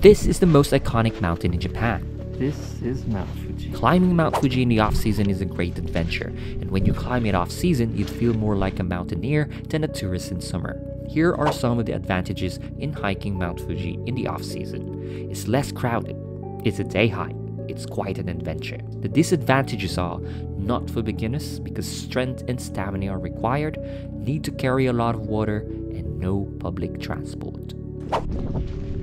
This is the most iconic mountain in Japan. This is Mount Fuji. Climbing Mount Fuji in the off-season is a great adventure, and when you climb it off-season, you'd feel more like a mountaineer than a tourist in summer. Here are some of the advantages in hiking Mount Fuji in the off-season. It's less crowded, it's a day hike, it's quite an adventure. The disadvantages are not for beginners because strength and stamina are required, need to carry a lot of water, and no public transport.